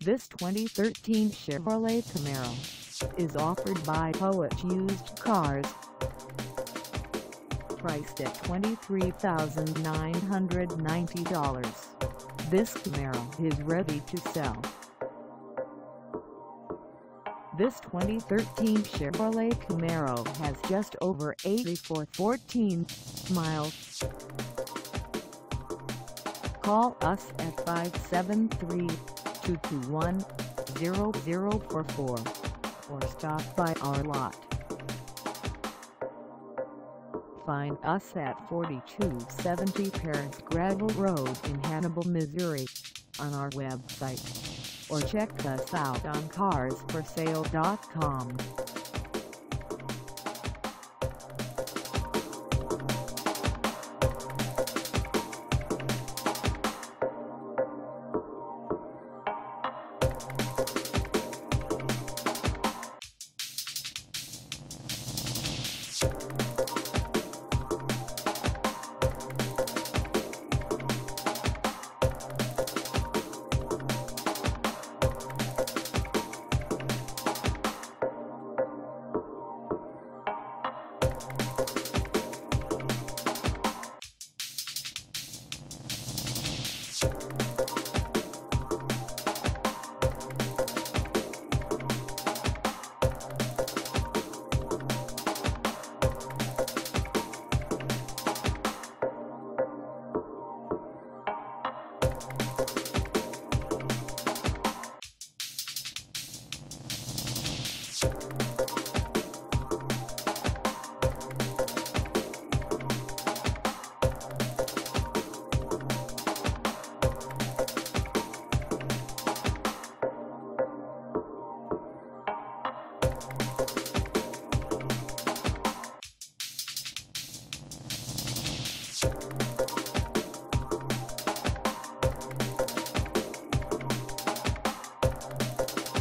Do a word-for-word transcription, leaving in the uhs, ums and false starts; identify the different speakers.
Speaker 1: This twenty thirteen Chevrolet Camaro is offered by Poage Used Cars. Priced at twenty-three thousand nine hundred ninety dollars, this Camaro is ready to sell. This twenty thirteen Chevrolet Camaro has just over eighty-four thousand fourteen miles. Call us at five seven three, two two one, zero zero four four or stop by our lot. Find us at forty-two seventy Paris Gravel Road in Hannibal, Missouri on our website, or check us out on cars for sale dot com.
Speaker 2: You